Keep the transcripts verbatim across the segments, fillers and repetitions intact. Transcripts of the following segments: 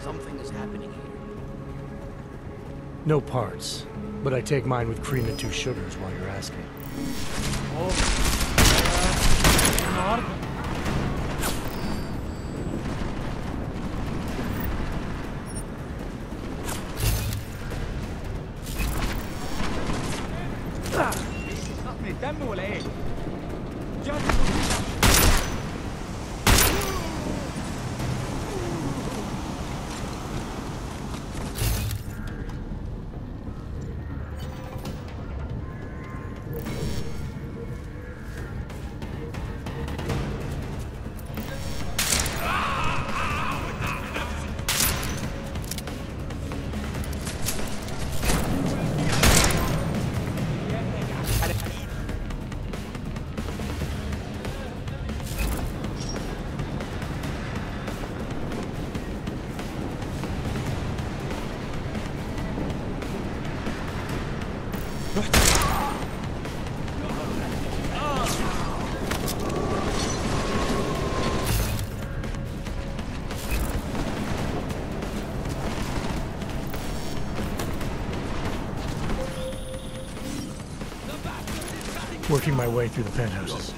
Something is happening here. No parts, but I take mine with cream and two sugars while you're asking. Oh, uh, دم ولا ايه؟ Working my way through the penthouses.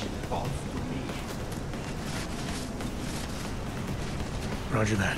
Roger that.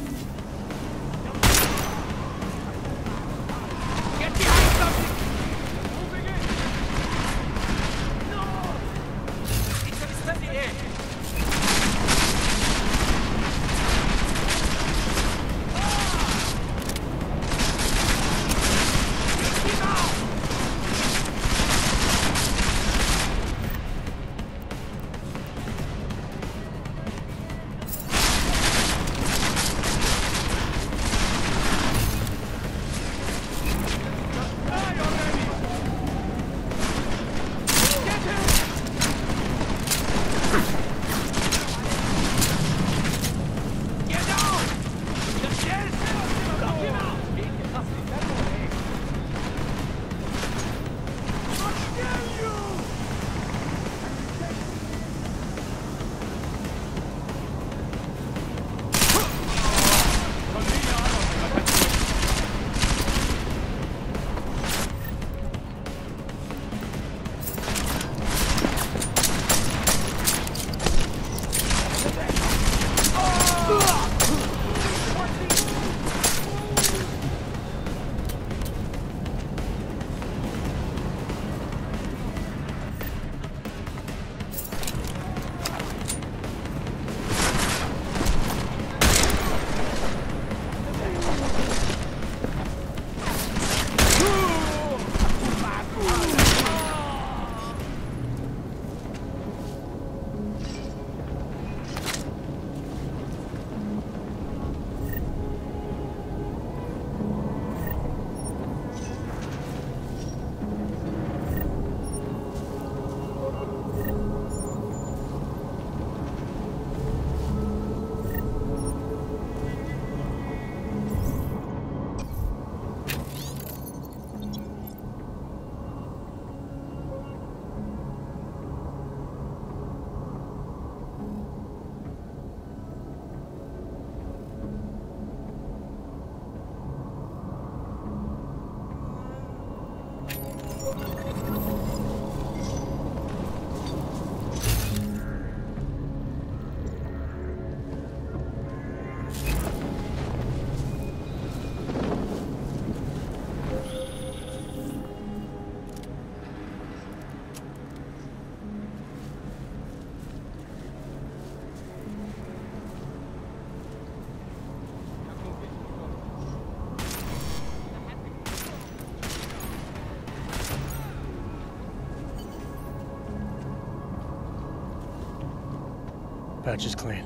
Patch is clean.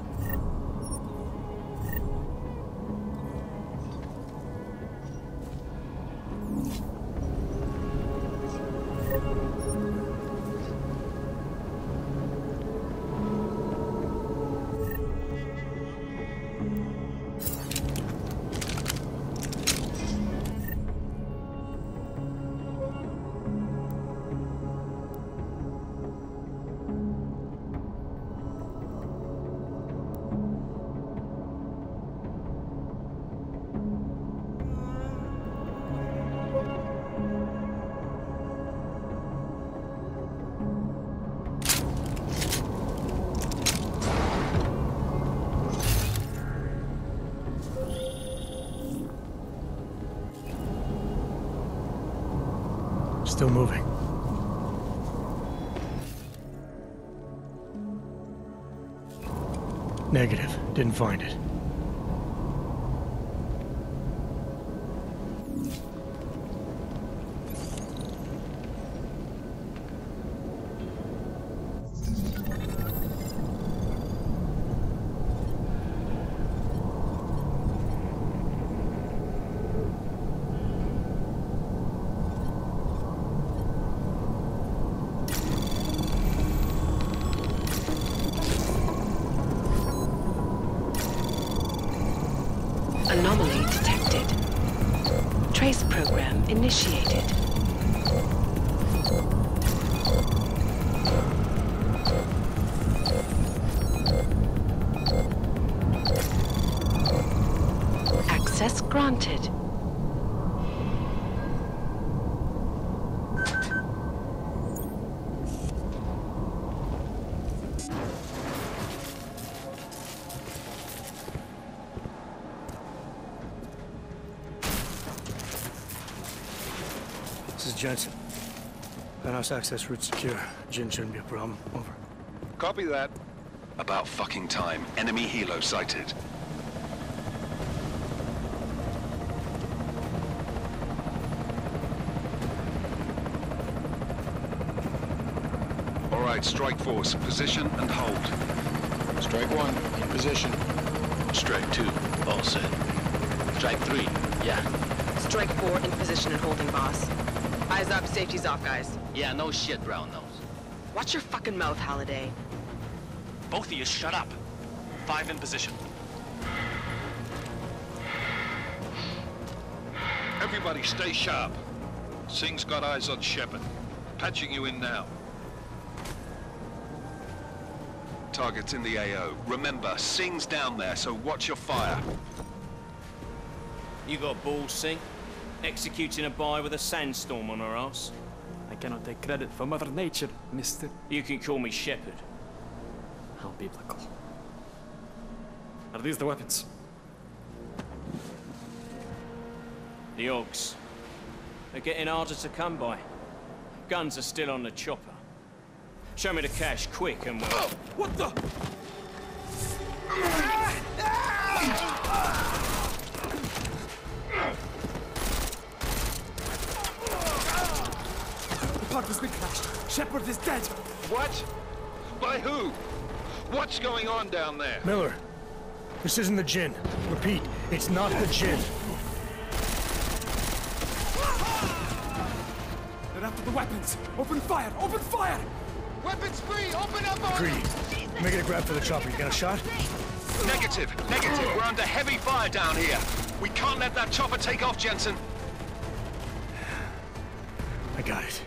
Still moving. Negative. Didn't find it. Anomaly detected. Trace program initiated. Access granted. This is Jensen. Penthouse access route secure. Jin shouldn't be a problem. Over. Copy that. About fucking time. Enemy helo sighted. All right, strike force. Position and hold. Strike one, in position. Strike two, all set. Strike three, yeah. Strike four in position and holding, boss. Eyes up, safety's off, guys. Yeah, no shit, brown nose. Watch your fucking mouth, Halliday. Both of you shut up. Five in position. Everybody stay sharp. Singh's got eyes on Shepard. Patching you in now. Target's in the A O. Remember, Singh's down there, so watch your fire. You got balls, Singh? Executing a buy with a sandstorm on our ass? I cannot take credit for Mother Nature, mister. You can call me Shepard. How biblical. Are these the weapons? The Ogs. They're getting harder to come by. Guns are still on the chopper. Show me the cash, quick, and we'll... Oh, what the? The part has been crashed. Shepard is dead. What? By who? What's going on down there? Miller, this isn't the Jinn. Repeat, it's not the Jinn. They're after the weapons. Open fire! Open fire! Weapons free! Open up on Greedy. Making a grab for the chopper. You got a shot? Negative! Negative! We're under heavy fire down here. We can't let that chopper take off, Jensen. I got it.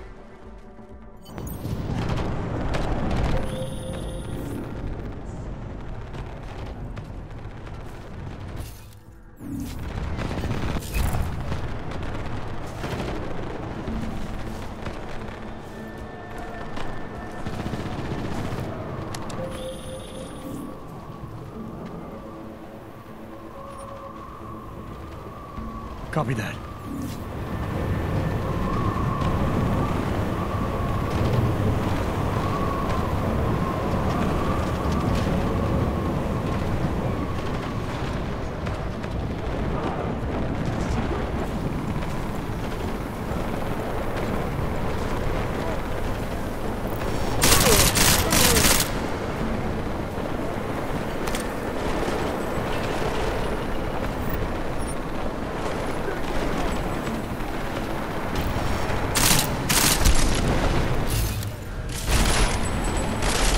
Copy that.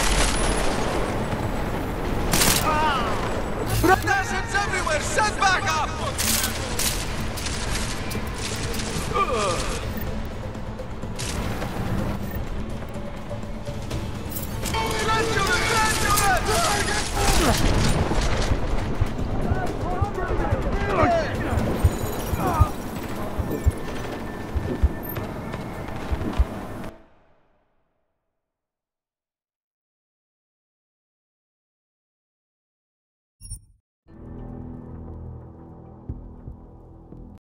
Everywhere! Send back!